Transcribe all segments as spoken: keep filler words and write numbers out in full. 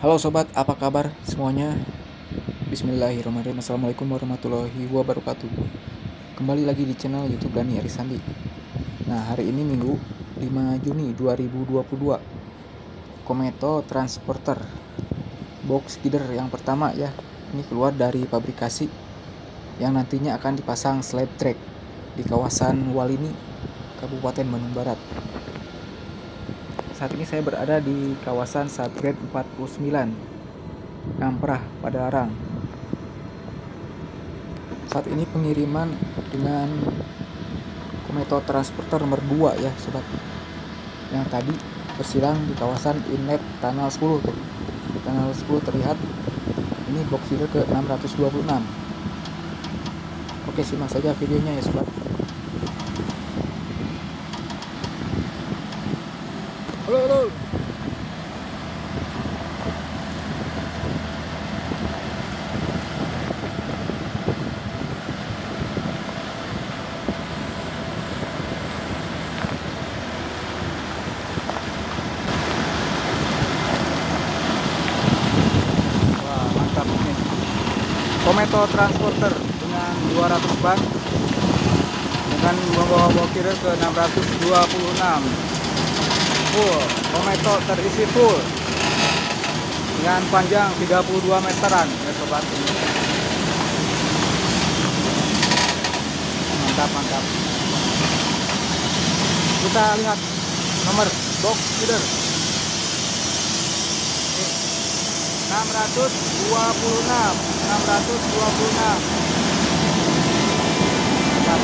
Halo sobat, apa kabar semuanya? Bismillahirrahmanirrahim. Assalamualaikum warahmatullahi wabarakatuh. Kembali lagi di channel YouTube Dani Arisandi. Nah, hari ini Minggu lima Juni dua ribu dua puluh dua. Kometo Transporter box feeder yang pertama ya. Ini keluar dari pabrikasi yang nantinya akan dipasang slab track di kawasan Walini, Kabupaten Bandung Barat. Saat ini saya berada di kawasan Satret empat puluh sembilan, Ngamprah, Padalarang. Saat ini pengiriman dengan Kometo Transporter nomor dua ya sobat. Yang tadi bersilang di kawasan inlet Tunnel sepuluh tuh. Tunnel sepuluh terlihat. Ini box feeder ke enam ratus dua puluh enam. Oke, simak saja videonya ya sobat. Halo, halo. Wah, mantap ini. Kometo Transporter dengan dua ratus ban dengan membawa box feeder ke enam ratus dua puluh enam. Full, Kometo terisi full dengan panjang tiga puluh dua meteran ya sobat. Mantap, mantap. Kita lihat nomor box feeder enam ratus dua puluh enam. Mantap.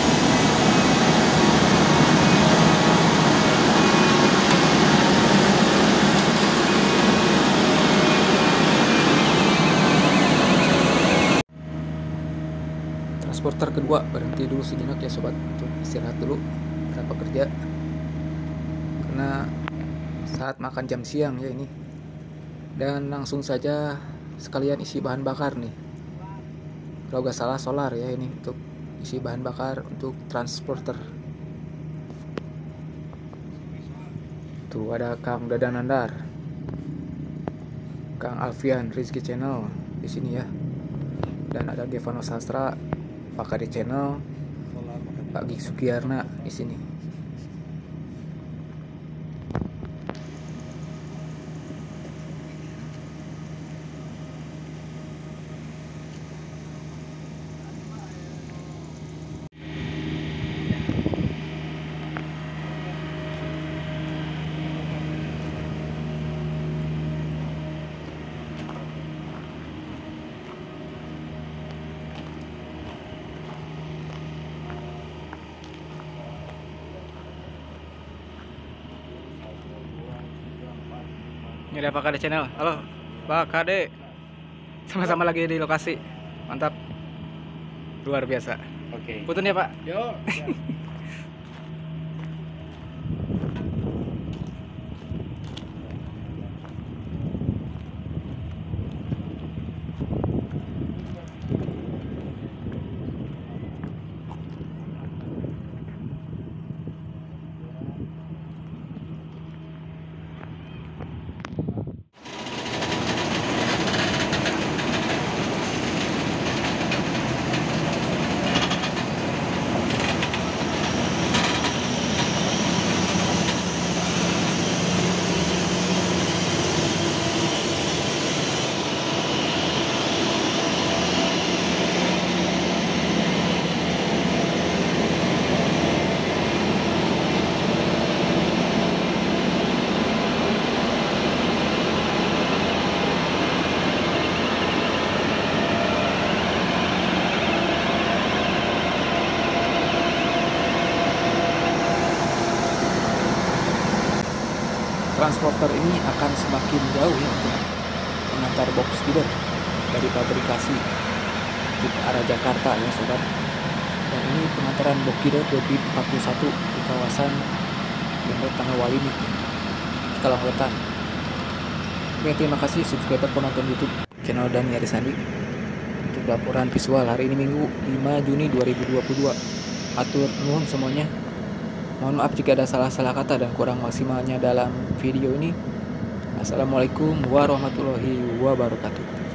Transporter kedua berhenti dulu sejenak ya sobat untuk istirahat dulu para pekerja karena saat makan jam siang ya ini, dan langsung saja sekalian isi bahan bakar nih. Kalau gak salah solar ya ini untuk isi bahan bakar untuk transporter. Tuh ada Kang Dadan Nandar, Kang Alfian Rizky Channel di sini ya, dan ada Devano Sastra, Pak Kade Channel, Pak Gik Sugiyarna di sini. Ini ada Pak Kade Channel. Halo Pak Kade, sama-sama lagi di lokasi. Mantap, luar biasa. Oke. Punten ya Pak. Yo. Transporter ini akan semakin jauh ya untuk mengantar box feeder dari pabrikasi ke arah Jakarta ya sobat. Dan ini pengantaran box feeder ke B I M empat puluh satu di kawasan Inlet Tunnel Walini, Cikalong Wetan. Oke, terima kasih subscriber penonton YouTube channel Dani Arisandi untuk laporan visual hari ini Minggu lima Juni dua ribu dua puluh dua. Atur nuhun semuanya. Mohon maaf jika ada salah-salah kata dan kurang maksimalnya dalam video ini. Assalamualaikum warahmatullahi wabarakatuh.